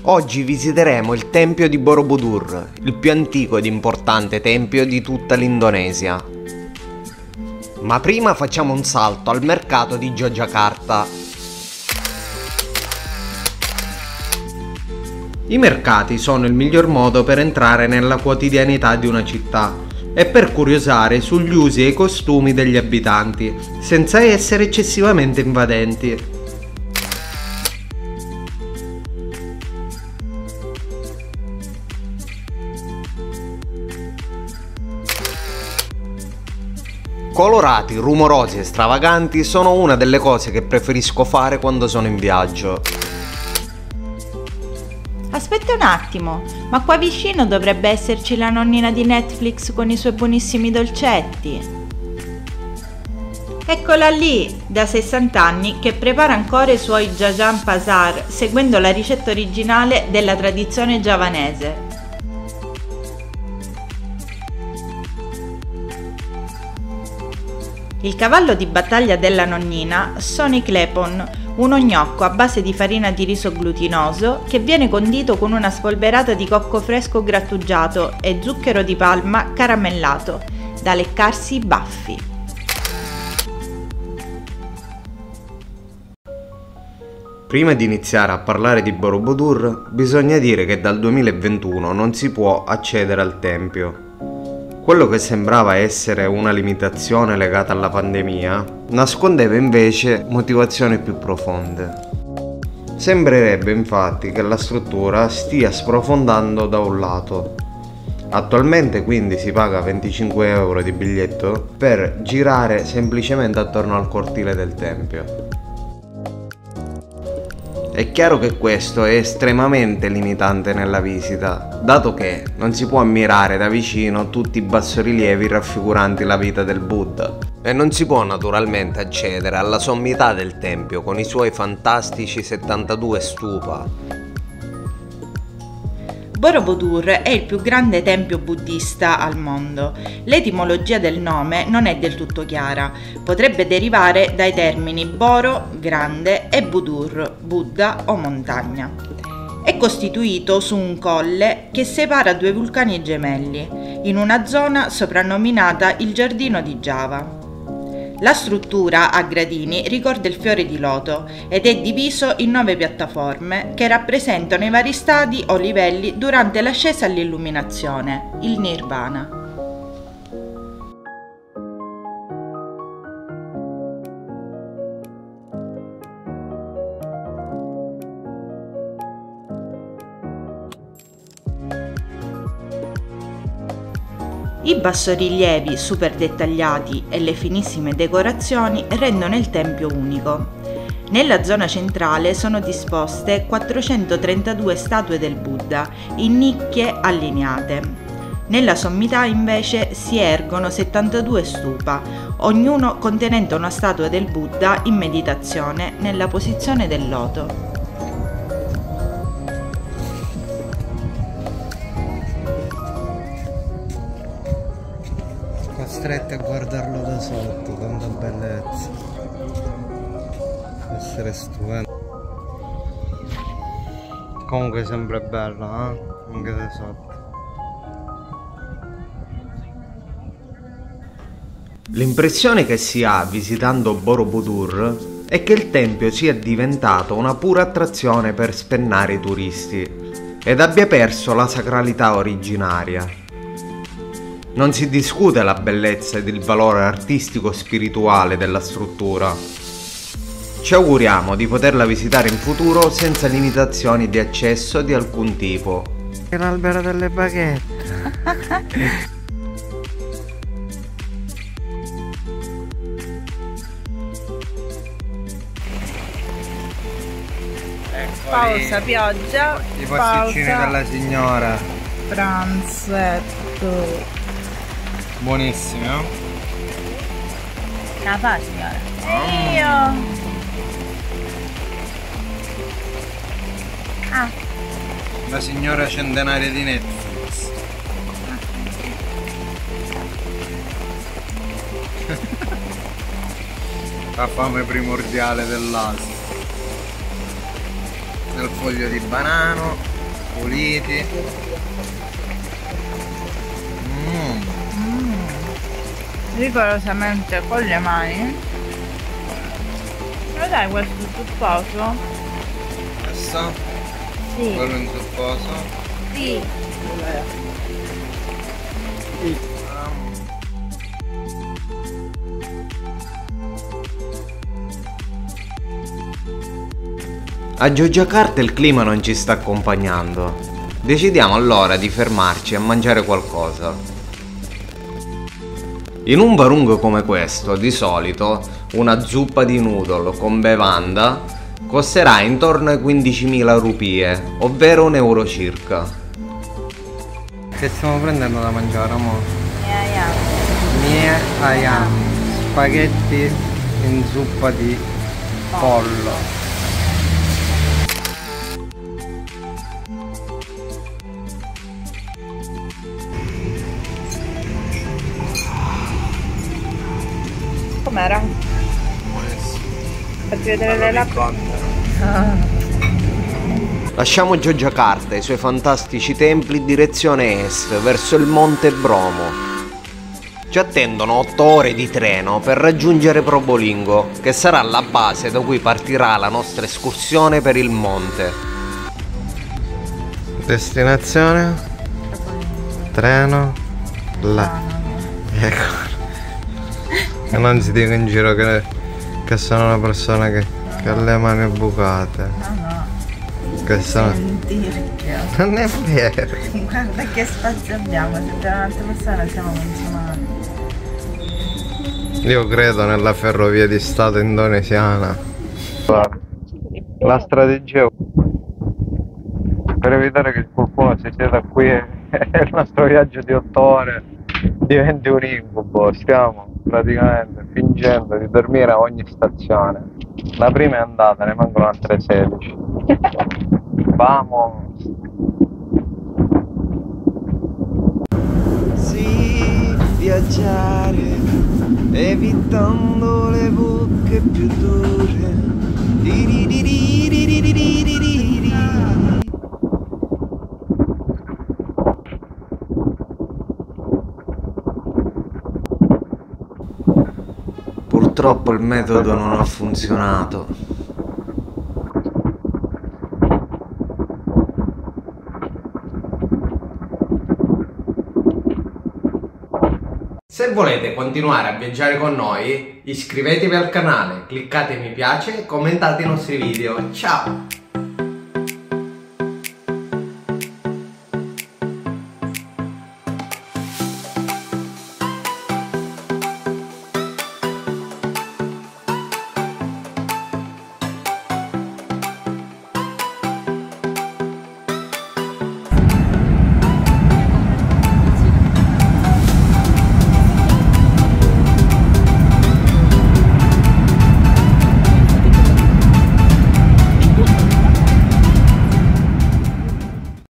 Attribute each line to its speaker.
Speaker 1: Oggi visiteremo il tempio di Borobudur, il più antico ed importante tempio di tutta l'Indonesia. Ma prima facciamo un salto al mercato di Yogyakarta. I mercati sono il miglior modo per entrare nella quotidianità di una città e per curiosare sugli usi e i costumi degli abitanti, senza essere eccessivamente invadenti. Colorati, rumorosi e stravaganti sono una delle cose che preferisco fare quando sono in viaggio.
Speaker 2: Aspetta un attimo, ma qua vicino dovrebbe esserci la nonnina di Netflix con i suoi buonissimi dolcetti. Eccola lì, da 60 anni, che prepara ancora i suoi Jajan Pasar seguendo la ricetta originale della tradizione giavanese. Il cavallo di battaglia della nonnina sono i klepon, uno gnocco a base di farina di riso glutinoso che viene condito con una spolverata di cocco fresco grattugiato e zucchero di palma caramellato, da leccarsi i baffi.
Speaker 1: Prima di iniziare a parlare di Borobudur, bisogna dire che dal 2021 non si può accedere al tempio. Quello che sembrava essere una limitazione legata alla pandemia, nascondeva invece motivazioni più profonde. Sembrerebbe infatti che la struttura stia sprofondando da un lato. Attualmente quindi si paga 25 euro di biglietto per girare semplicemente attorno al cortile del tempio. È chiaro che questo è estremamente limitante nella visita, dato che non si può ammirare da vicino tutti i bassorilievi raffiguranti la vita del Buddha e non si può naturalmente accedere alla sommità del tempio con i suoi fantastici 72 stupa.
Speaker 2: Borobudur è il più grande tempio buddista al mondo. L'etimologia del nome non è del tutto chiara. Potrebbe derivare dai termini Boro, grande, e Budur, Buddha o montagna. È costituito su un colle che separa due vulcani gemelli, in una zona soprannominata il Giardino di Giava. La struttura a gradini ricorda il fiore di loto ed è diviso in 9 piattaforme che rappresentano i vari stadi o livelli durante l'ascesa all'illuminazione, il Nirvana. I bassorilievi super dettagliati e le finissime decorazioni rendono il tempio unico. Nella zona centrale sono disposte 432 statue del Buddha in nicchie allineate. Nella sommità invece si ergono 72 stupa, ognuno contenente una statua del Buddha in meditazione nella posizione del loto.
Speaker 1: Costretti a guardarlo da sotto, tanta bellezza. Deve essere stupendo. Comunque sembra bello, anche da sotto. L'impressione che si ha visitando Borobudur è che il tempio sia diventato una pura attrazione per spennare i turisti ed abbia perso la sacralità originaria. Non si discute la bellezza ed il valore artistico-spirituale della struttura. Ci auguriamo di poterla visitare in futuro senza limitazioni di accesso di alcun tipo. È l'albero delle baguette.
Speaker 2: Pausa pioggia,
Speaker 1: I pasticcini della signora.
Speaker 2: Pranzetto.
Speaker 1: Buonissimi, no?
Speaker 2: La fa signora. E io.
Speaker 1: La signora centenaria di Netflix. La fame primordiale dell'Asia. Del foglio di banano. puliti.
Speaker 2: Rigorosamente con le mani. Lo dai questo zupposo?
Speaker 1: Questo?
Speaker 2: Sì.
Speaker 1: Quello in zupposo?
Speaker 2: Sì.
Speaker 1: A Yogyakarta il clima non ci sta accompagnando. Decidiamo allora di fermarci a mangiare qualcosa. In un barungo come questo, di solito, una zuppa di noodle con bevanda costerà intorno ai 15.000 rupie, ovvero €1 circa. Che stiamo prendendo da mangiare, amore? Mie ayam, spaghetti in zuppa di pollo.
Speaker 2: Com'era? Facci vedere le labbra.
Speaker 1: Lasciamo Yogyakarta e i suoi fantastici templi in direzione est, verso il monte Bromo. Ci attendono 8 ore di treno per raggiungere Probolinggo, che sarà la base da cui partirà la nostra escursione per il monte. Destinazione? Treno? Là. Ecco. E non si dica in giro che sono una persona che ha le mani bucate.
Speaker 2: No.
Speaker 1: Che sono... Non è vero.
Speaker 2: Guarda che spazio abbiamo, se per un'altra persona siamo consumati.
Speaker 1: Io credo nella ferrovia di Stato indonesiana. La strategia per evitare che qualcuno si sieda qui e il nostro viaggio di 8 ore diventi un incubo. Stiamo praticamente fingendo di dormire a ogni stazione. La prima è andata, ne mancano altre 16. Vamos. Sì, viaggiare evitando le bocche più dure. Purtroppo il metodo non ha funzionato. Se volete continuare a viaggiare con noi, iscrivetevi al canale, cliccate mi piace e commentate i nostri video. Ciao!